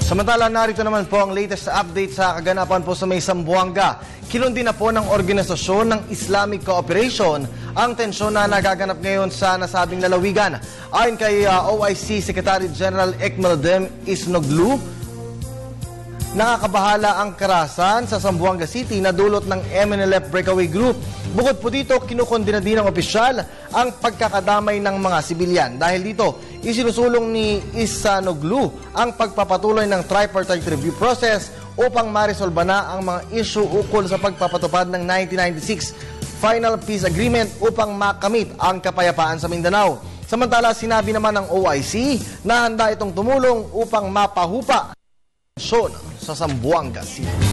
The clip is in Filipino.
Samantala, narito naman po ang latest update sa kaganapan po sa may Zamboanga. Kinundi na po ng organisasyon ng Islamic Cooperation ang tensyon na nagaganap ngayon sa nasabing lalawigan. Ayon kay OIC Secretary General Ekmeldem Isnoglu, nakakabahala ang karahasan sa Zamboanga City na dulot ng MNLF Breakaway Group. Bukod po dito, kinukondina din ng opisyal ang pagkakadamay ng mga sibilyan. Dahil dito, isinusulong ni Isnoglu ang pagpapatuloy ng tripartite review process upang marisolba na ang mga issue ukol sa pagpapatupad ng 1996 Final Peace Agreement upang makamit ang kapayapaan sa Mindanao. Samantala, sinabi naman ng OIC na handa itong tumulong upang mapahupa sa Zamboanga City.